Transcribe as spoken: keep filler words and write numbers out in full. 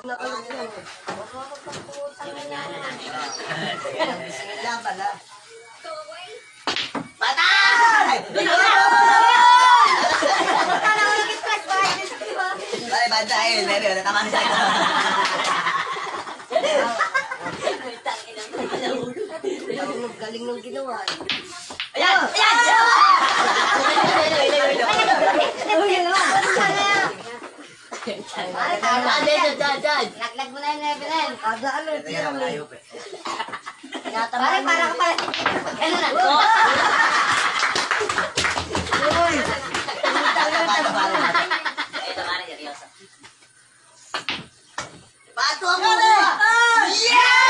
Nakalog yan eh. Bismillah pala. Patay! Ay, patay. Meron, natamaan sa ito. Galing ng ginawa. Ayan! Ayan! Laglag mo na yung level na yun. Kada ano, tirang eh. Pare, para ka pala. Ano na? Uy! Ito, pare, seryoso. Bato ako na! Yeah!